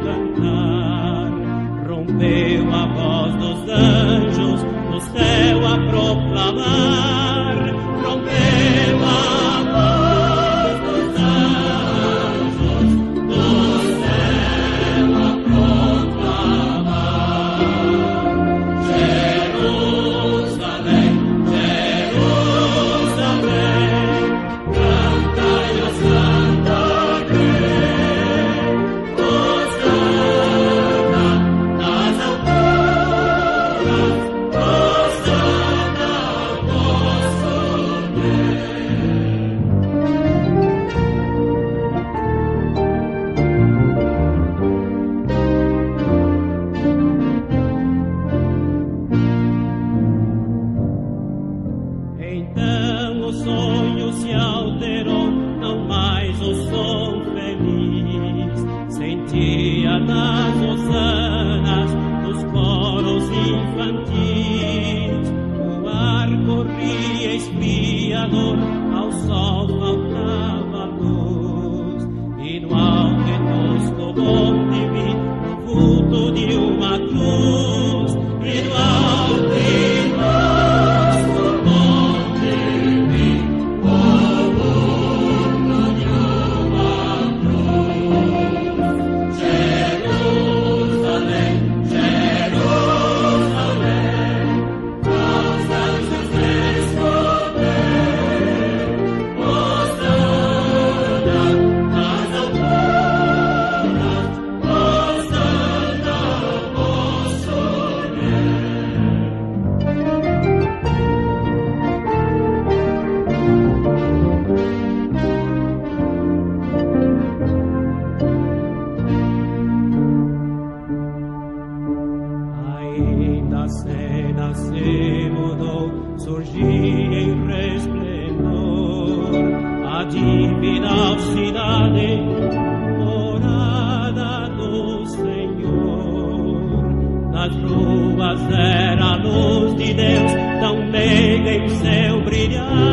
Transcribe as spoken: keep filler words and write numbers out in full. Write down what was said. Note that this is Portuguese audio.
cantar. Rompeu a voz dos anjos no céu a proclamar. Rompeu a voz dos anjos no céu a proclamar. Jerusalém, Jerusalém, cantai a Santa Cruz, Hosana nas alturas, Hosana ao vosso bem. Então o sonho se alterou, não mais o som feliz. Sentia nas hosanas dos coros infantis. O ar corria espiador, ao sol faltava luz. E no alto e tosco monte vi o vulto de uma cruz. E no alto e tosco monte vi o vulto de uma cruz. Jerusalém, Jerusalém, aos anjos responder. Hosana nas alturas, Hosana ao vosso bem. Ainda a cena se mudou, surgia em resplendor a divina cidade, morada do Senhor. Nas ruas era a luz de Deus, tão meiga em seu brilhar.